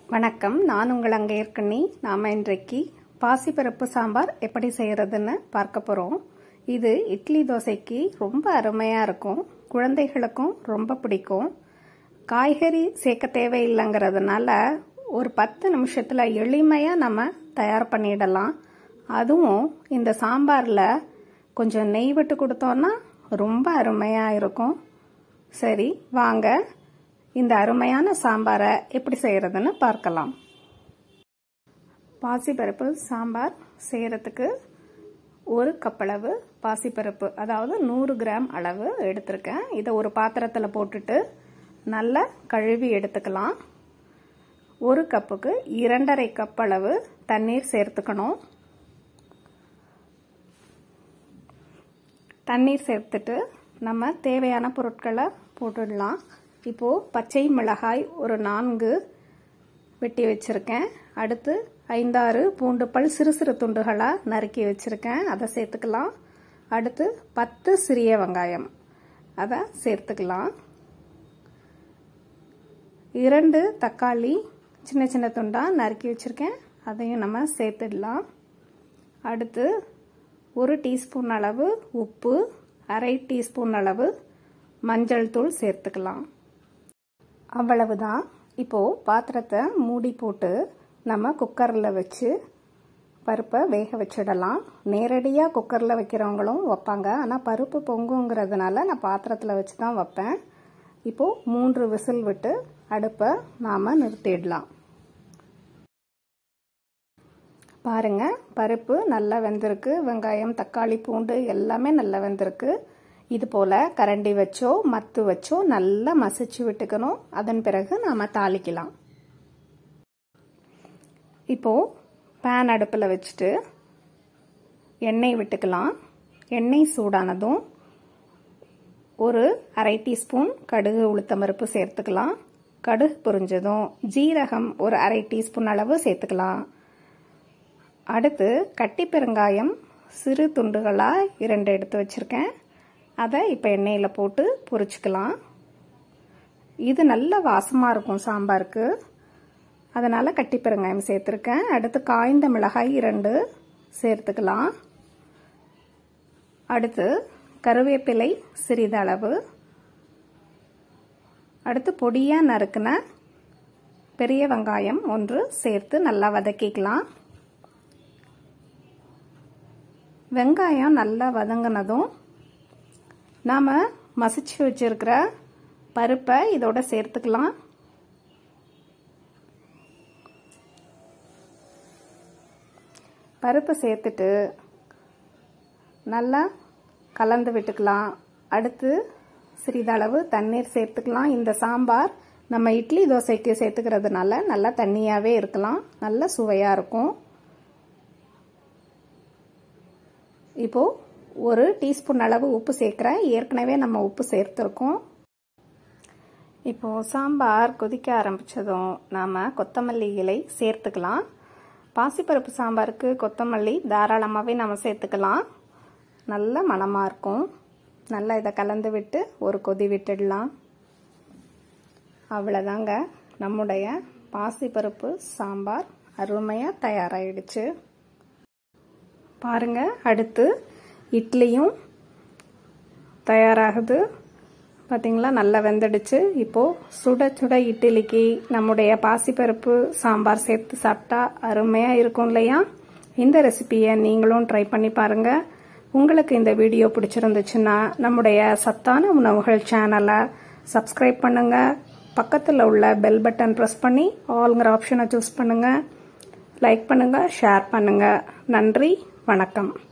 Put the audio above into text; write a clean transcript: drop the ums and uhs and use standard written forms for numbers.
வணக்கம், நான் உங்கள் அங்கையர்க்கண்ணி. நாம இன்றைக்கு பாசிப்பருப்பு சாம்பார் எப்படி செய்யறதுன்னு பார்க்க போறோம். இது இட்லி தோசைக்கு ரொம்ப அருமையா இருக்கும். குழந்தைகளுக்கும் ரொம்ப பிடிக்கும். காய்கறி சேர்க்க தேவையில்லைங்கிறதுனால ஒரு 10 நிமிஷத்துல எளிமையா நம்ம தயார் பண்ணிடலாம். அதுவும் இந்த சாம்பார்ல கொஞ்சம் நெய் விட்டு கொடுத்தோம்னா ரொம்ப அருமையா இருக்கும். சரி, வாங்க இந்த அருமையான சாம்பாரை எப்படி செய்யறதுன்னு பார்க்கலாம். பாசிப்பருப்பு சாம்பார் செய்யறதுக்கு 1 கப் அளவு பாசிப்பருப்பு, அதாவது 100 கிராம் அளவு எடுத்திருக்கேன். இதை ஒரு பாத்திரத்தில் போட்டுட்டு நல்லா கழுவி எடுத்துக்கலாம். 1 கப்புக்கு 2.5 கப் அளவு தண்ணீர் சேர்த்துக்கணும். தண்ணீர் சேர்த்துட்டு நம்ம தேவையான பொருட்களை போட்டுடலாம். இப்போ பச்சை மிளகாய் ஒரு 4 வெட்டி வச்சிருக்கேன். அடுத்து 5-6 பூண்டு பல் சிறு சிறு துண்டுகளாக நறுக்கி வச்சிருக்கேன், அதை சேர்த்துக்கலாம். அடுத்து 10 சிறிய வெங்காயம், அதை சேர்த்துக்கலாம். 2 தக்காளி சின்ன சின்ன துண்டாக நறுக்கி வச்சிருக்கேன், அதையும் நம்ம சேர்த்துடலாம். அடுத்து 1 டீஸ்பூன் அளவு உப்பு, 1/2 டீஸ்பூன் அளவு மஞ்சள் தூள் சேர்த்துக்கலாம். அவ்வளவுதான். இப்போ பாத்திரத்தை மூடி போட்டு நம்ம குக்கரில் வச்சு பருப்பை வேக வச்சிடலாம். நேரடியாக குக்கரில் வைக்கிறவங்களும் வைப்பாங்க, ஆனால் பருப்பு பொங்குங்கிறதுனால நான் பாத்திரத்தில் வச்சு தான் வைப்பேன். இப்போ 3 விசில் விட்டு அடுப்பை நாம நிறுத்திடலாம். பாருங்க, பருப்பு நல்லா வெந்திருக்கு. வெங்காயம், தக்காளி, பூண்டு எல்லாமே நல்லா வெந்திருக்கு. இது போல கரண்டி வச்சோ மத்து வச்சோ நல்லா மசிச்சு விட்டுக்கணும். அதன் பிறகு நாம தாளிக்கலாம். இப்போ பேன் அடுப்பில் வச்சுட்டு எண்ணெய் விட்டுக்கலாம். எண்ணெய் சூடானதும் ஒரு 1/2 டீஸ்பூன் கடுகு உளுத்தம்பருப்பு சேர்த்துக்கலாம். கடுகு பொரிஞ்சதும் ஜீரகம் ஒரு 1/2 டீஸ்பூன் அளவு சேர்த்துக்கலாம். அடுத்து கட்டி பெருங்காயம் சிறு துண்டுகளாக 2 எடுத்து வச்சிருக்கேன், அதை இப்போ எண்ணெயில் போட்டு பொரிச்சுக்கலாம். இது நல்ல வாசமாக இருக்கும் சாம்பாருக்கு, அதனால் கட்டி பெருங்காயம் சேர்த்துருக்கேன். அடுத்து காய்ந்த மிளகாய் 2 சேர்த்துக்கலாம். அடுத்து கருவேப்பிலை சிறிதளவு. அடுத்து பொடியாக நறுக்குன பெரிய வெங்காயம் 1 சேர்த்து நல்லா வதக்கிக்கலாம். வெங்காயம் நல்லா வதங்கினதும் நாம் மசிச்சு வச்சிருக்கிற பருப்பை இதோட சேர்த்துக்கலாம். பருப்பு சேர்த்துட்டு நல்லா கலந்து விட்டுக்கலாம். அடுத்து சிறிதளவு தண்ணீர் சேர்த்துக்கலாம். இந்த சாம்பார் நம்ம இட்லி தோசைக்கு சேர்த்துக்கிறதுனால நல்லா தண்ணியாகவே இருக்கலாம், நல்ல சுவையாக இருக்கும். இப்போ 1 டீஸ்பூன் அளவு உப்பு சேர்க்குறேன். ஏற்கனவே நம்ம உப்பு சேர்த்துருக்கோம். இப்போ சாம்பார் கொதிக்க ஆரம்பித்ததும் நாம் கொத்தமல்லி இலை சேர்த்துக்கலாம். பாசிப்பருப்பு சாம்பாருக்கு கொத்தமல்லி தாராளமாகவே நம்ம சேர்த்துக்கலாம், நல்ல மணமாக இருக்கும். நல்லா இதை கலந்து விட்டு ஒரு கொதி விட்டுடலாம். அவ்வளோதாங்க, நம்முடைய பாசிப்பருப்பு சாம்பார் அருமையாக தயாராகிடுச்சு. பாருங்க, அடுத்து இட்லியும் தயாராகுது. பார்த்தீங்களா, நல்லா வெந்துடுச்சு. இப்போது சுட சுட இட்லிக்கு நம்முடைய பாசிப்பருப்பு சாம்பார் சேர்த்து சாப்பிட்டா அருமையாக இருக்கும் இல்லையா? இந்த ரெசிபியை நீங்களும் ட்ரை பண்ணி பாருங்கள். உங்களுக்கு இந்த வீடியோ பிடிச்சிருந்துச்சுன்னா நம்முடைய சத்தான உணவுகள் சேனலை சப்ஸ்கிரைப் பண்ணுங்கள். பக்கத்தில் உள்ள பெல் பட்டன் ப்ரெஸ் பண்ணி ஆல்ங்கிற ஆப்ஷனை சூஸ் பண்ணுங்கள். லைக் பண்ணுங்கள், ஷேர் பண்ணுங்கள். நன்றி, வணக்கம்.